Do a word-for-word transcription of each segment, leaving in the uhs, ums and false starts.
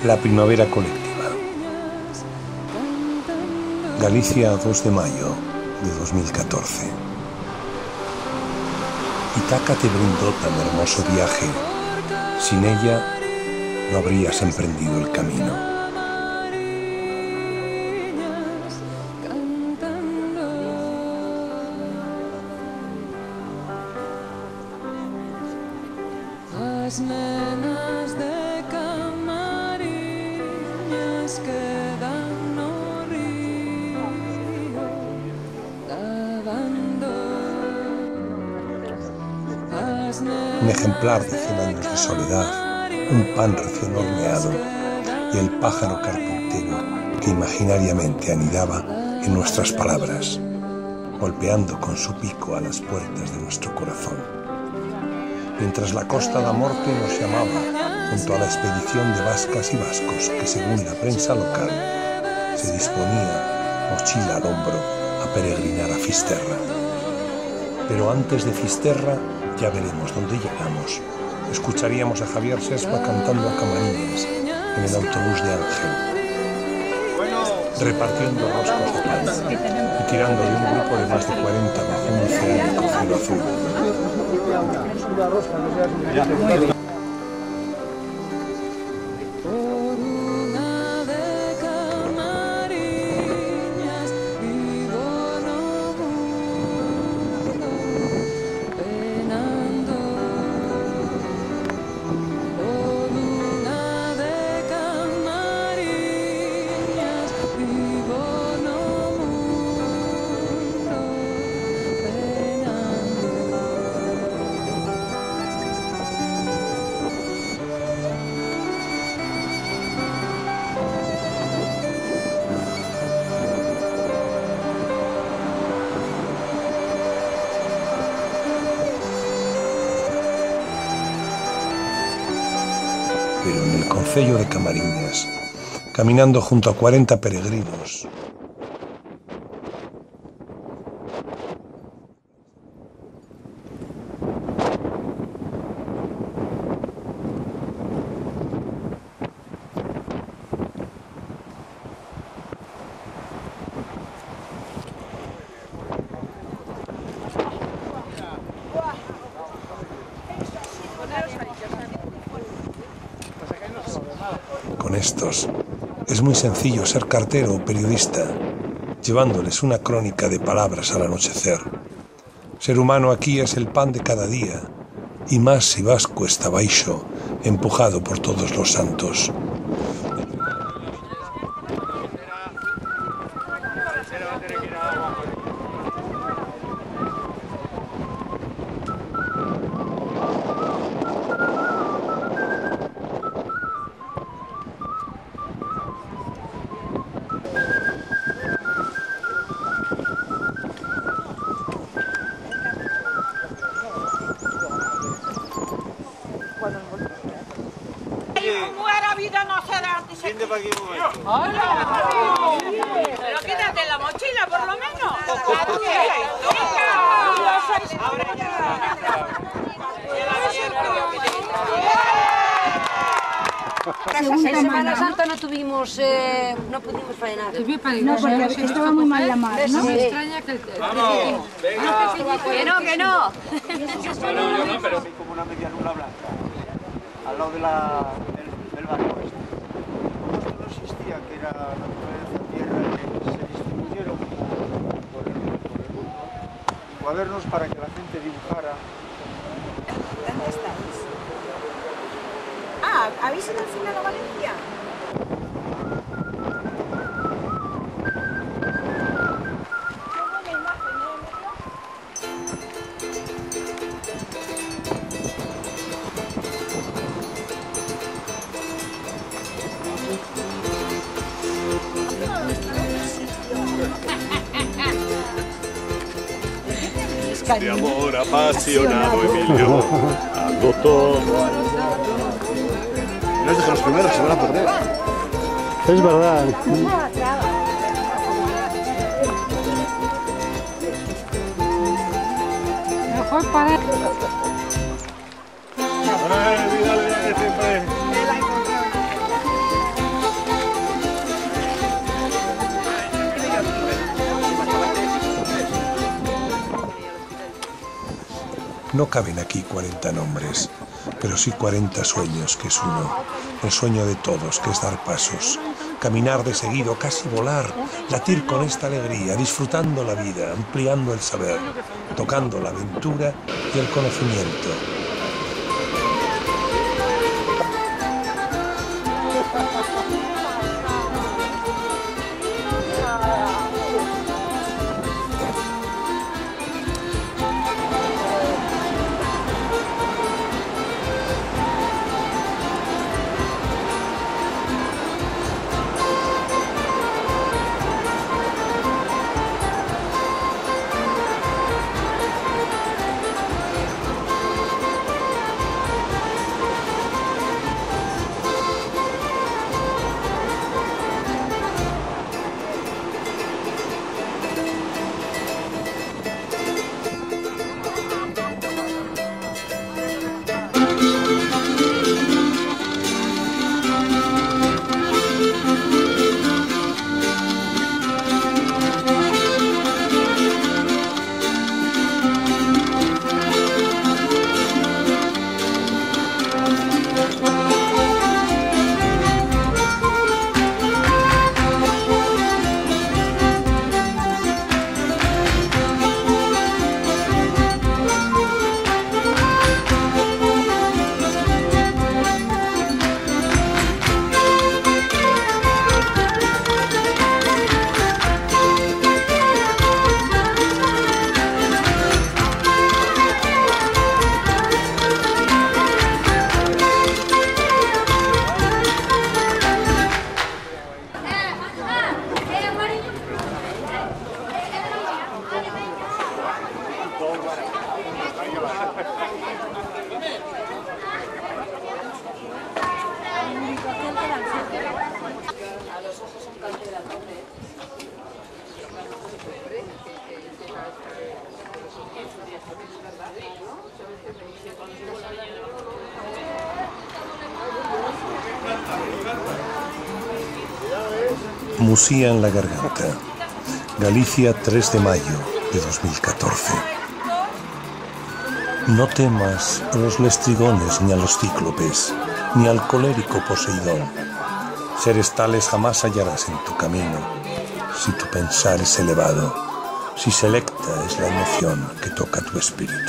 La primavera colectiva. Galicia, dos de mayo de dos mil catorce. Itaca te brindó tan hermoso viaje. Sin ella no habrías emprendido el camino. Las nenas de Camariñas quedan no río lavando. Un ejemplar de cien años de soledad, un pan recién horneado y el pájaro carpintero que imaginariamente anidaba en nuestras palabras, golpeando con su pico a las puertas de nuestro corazón. Mientras la Costa da Morte nos llamaba junto a la expedición de vascas y vascos que, según la prensa local, se disponía, mochila al hombro, a peregrinar a Fisterra. Pero antes de Fisterra, ya veremos dónde llegamos. Escucharíamos a Javier Sesma cantando a Camariñas en el autobús de Ángel, repartiendo roscos de pan y tirando de un grupo de más de cuarenta bajo un oceánico cielo azul. Pero en el concello de Camariñas, caminando junto a cuarenta peregrinos, con estos, es muy sencillo ser cartero o periodista, llevándoles una crónica de palabras al anochecer. Ser humano aquí es el pan de cada día, y más si vas cuesta abaixo, empujado por todos los santos. Muera vida no será antes. Vente para aquí un momento. ¡Hola! Pero quítate la mochila por lo menos. Ahora ya. En Semana Santa no tuvimos, eh, no pudimos faenar. No, porque estaba muy mal la mar, ¿no? Me extraña que el... Vamos, venga. Que no, que no. No, yo no, pero como una media luna blanca. Al lado de la, del, del barrio este. Como esto no existía, que era naturaleza, tierra, que se distribuyeron por el, por el mundo, cuadernos para que la gente dibujara. ¿Dónde estáis? Ah, ¿habéis ido al final a Valencia? De amor apasionado, Emilio, agotó. No es de los primeros, se van a perder. Es verdad. Mejor para... Ay, mírale, siempre. No caben aquí cuarenta nombres, pero sí cuarenta sueños, que es uno. El sueño de todos, que es dar pasos, caminar de seguido, casi volar, latir con esta alegría, disfrutando la vida, ampliando el saber, tocando la aventura y el conocimiento. Musía en la garganta, Galicia, tres de mayo de dos mil catorce. No temas a los lestrigones ni a los cíclopes, ni al colérico Poseidón. Seres tales jamás hallarás en tu camino, si tu pensar es elevado, si selecta es la emoción que toca tu espíritu.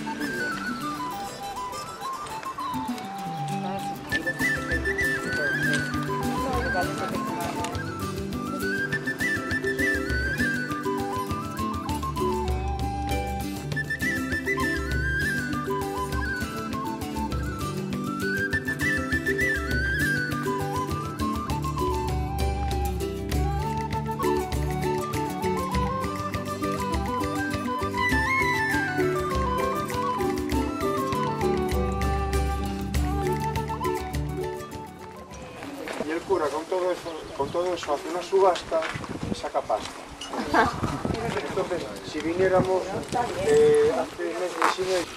Y el cura con todo eso, con todo eso hace una subasta y saca pasta. Entonces, si viniéramos eh, hace meses y medio,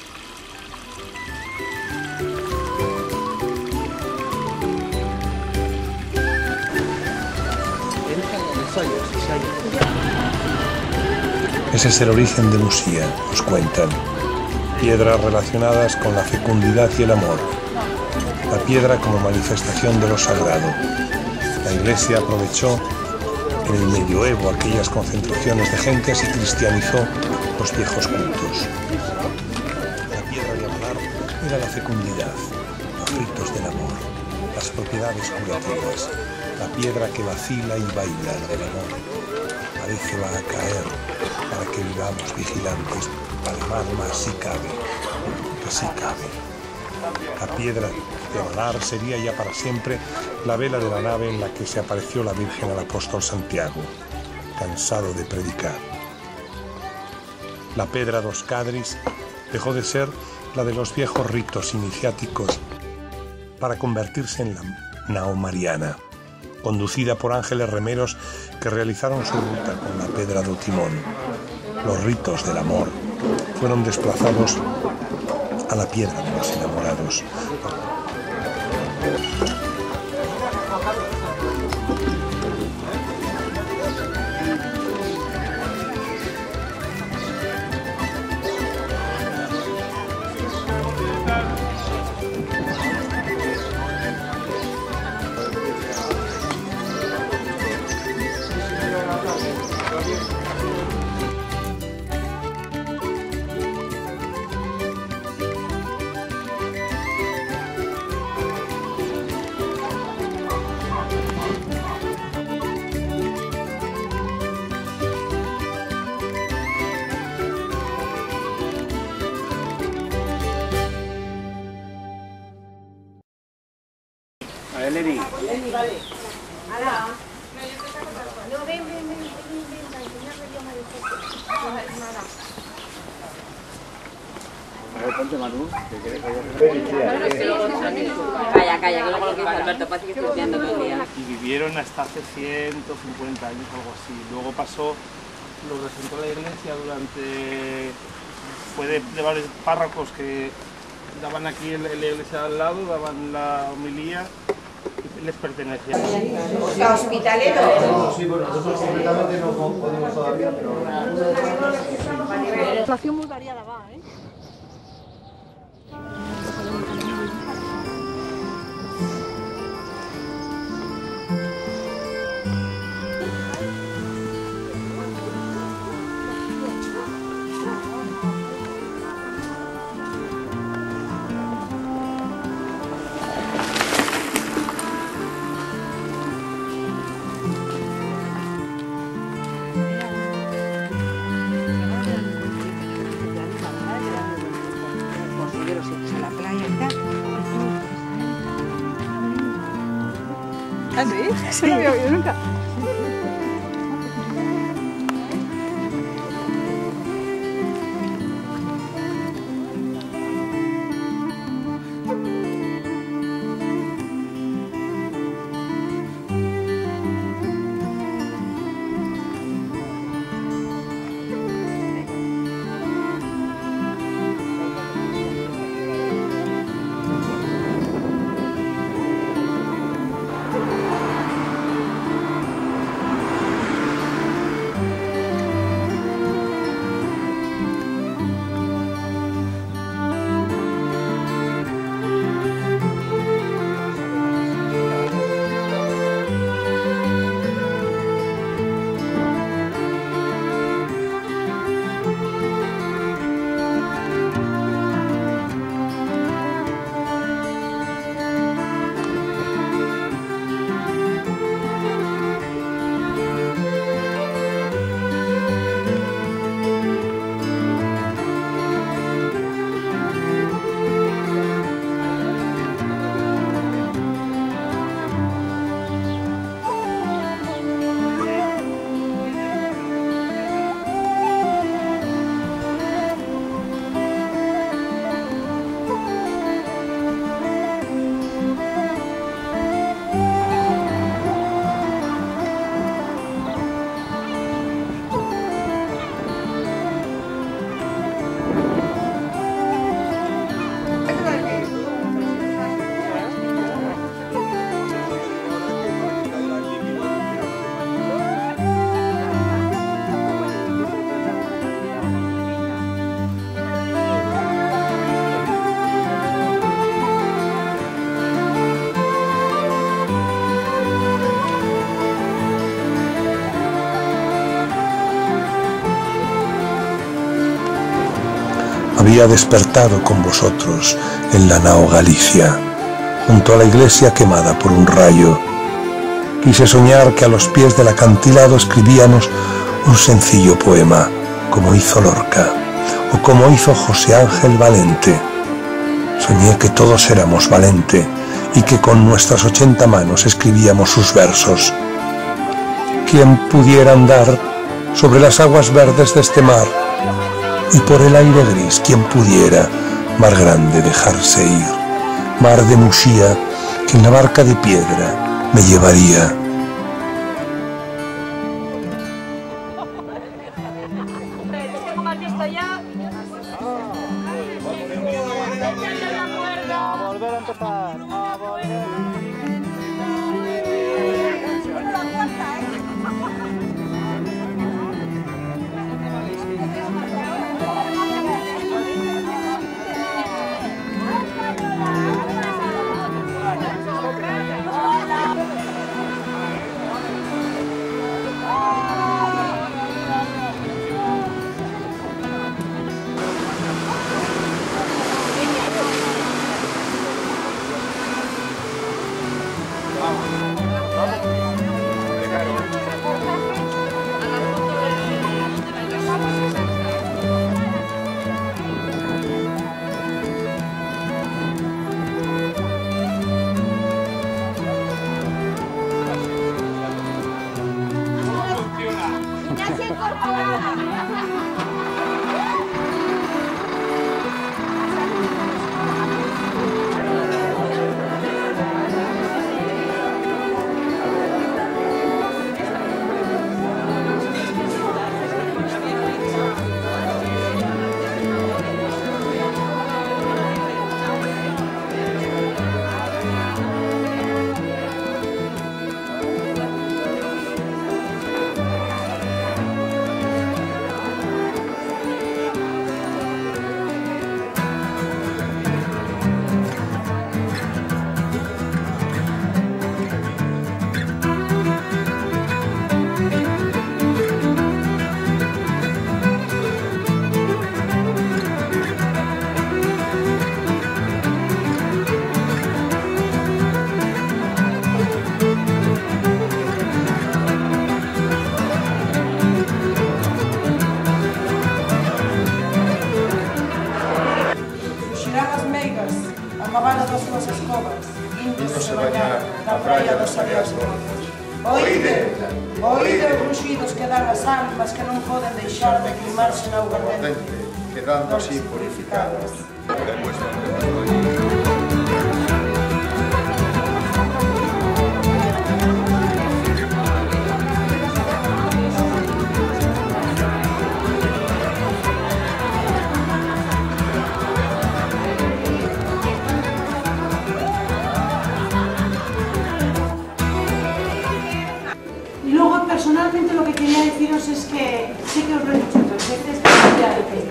Ese es el origen de Musía, nos cuentan. Piedras relacionadas con la fecundidad y el amor. La piedra como manifestación de lo sagrado. La Iglesia aprovechó en el medioevo aquellas concentraciones de gentes y cristianizó los viejos cultos. La piedra de hablar era la fecundidad, los ritos del amor, las propiedades curativas, la piedra que vacila y baila del amor. Parece va a caer para que vivamos vigilantes, además más si cabe, que si cabe. La piedra de hablar sería ya para siempre la vela de la nave en la que se apareció la Virgen al apóstol Santiago, cansado de predicar. La pedra dos cadris dejó de ser la de los viejos ritos iniciáticos para convertirse en la nao mariana, conducida por ángeles remeros que realizaron su ruta con la pedra do timón. Los ritos del amor fueron desplazados a la piedra de los enamorados. Eleni. No, ven, ven, ven, ven, ven, para enseñarle yo a María José. Nada. A ver, ponte Manu, que quieres que Calla, calla, que luego lo que dice Alberto, parece que estoy estudiando todo el día. Y vivieron hasta hace ciento cincuenta años, algo así. Luego pasó, lo regentó la iglesia durante... Fue de, de varios párrocos que daban aquí en la iglesia al lado, daban la homilía y les pertenecía. ¿La hospitalero? Sí, bueno, nosotros completamente no podemos todavía, pero... La situación muy variada va, ¿eh? ¿Ah, sí? Eso no había oído nunca. Había despertado con vosotros en la nao Galicia, junto a la iglesia quemada por un rayo. Quise soñar que a los pies del acantilado escribíamos un sencillo poema, como hizo Lorca, o como hizo José Ángel Valente. Soñé que todos éramos Valente y que con nuestras ochenta manos escribíamos sus versos. ¿Quién pudiera andar sobre las aguas verdes de este mar? Y por el aire gris, quien pudiera, mar grande, dejarse ir, mar de Muxía, que en la barca de piedra me llevaría. A volver a empezar, a volver. as súas escobas, índose bañar a praia das mareas gordas. Oide, oide os ruxidos que dan as almas que non poden deixar de queimarse na auga ardente, quedando así purificadas. Personalmente lo que quería deciros es que sé que os lo he dicho otras veces, pero ya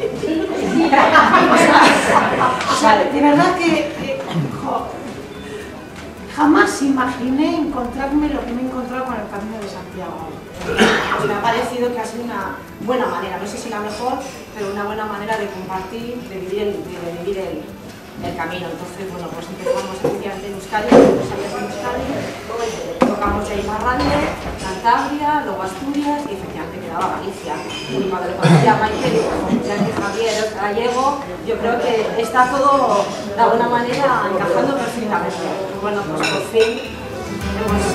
o sea, de verdad que eh, jo, jamás imaginé encontrarme lo que me he encontrado con el Camino de Santiago. Me ha parecido que ha sido una buena manera, no sé si la mejor, pero una buena manera de compartir, de vivir el, de vivir el, el camino. Entonces, bueno, pues empezamos efectivamente en Euskadi, dos años en Euskadi, tocamos ya Iparralde, Cantabria, luego Asturias y efectivamente quedaba Galicia. Y cuando le conocí a Maite, digo, ya que Javier es gallego, yo creo que está todo de alguna manera encajando perfectamente. Bueno, pues por fin hemos